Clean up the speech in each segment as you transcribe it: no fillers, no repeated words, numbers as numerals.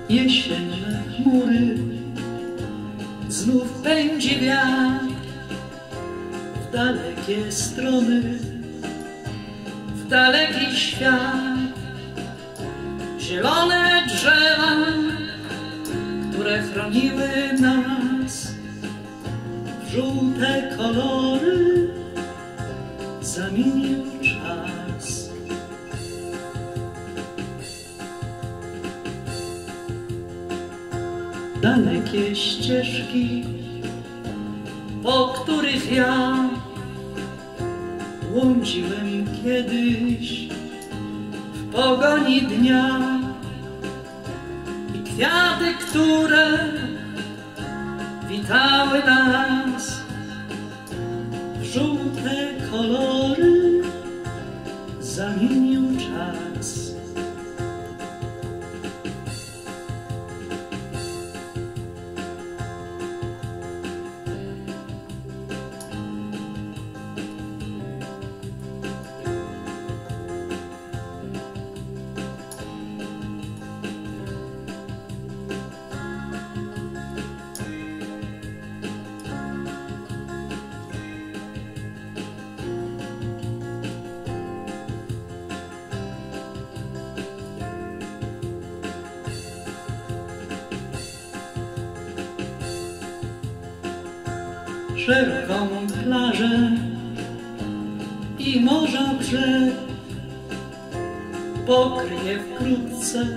Jesienne chmury, znów pędzi wiatr w dalekie strony, w daleki świat. Zielone drzewa, które chroniły nas, w żółte kolory zamienił czas. Dalekie ścieżki, po których ja błądziłem kiedyś w pogoni dnia, i kwiaty, które witały nas, w żółte kolory zamienił czas. Szeroką plażę i morza brzeg pokryje wkrótce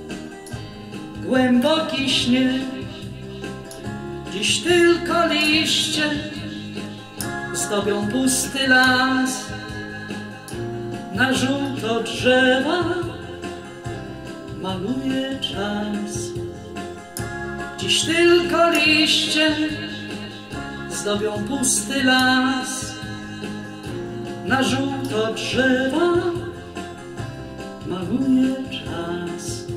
głęboki śnieg. Dziś tylko liście zdobią pusty las, na żółto drzewa maluje czas. Dziś tylko liście zdobią pusty las, na żółto drzewa maluje czas.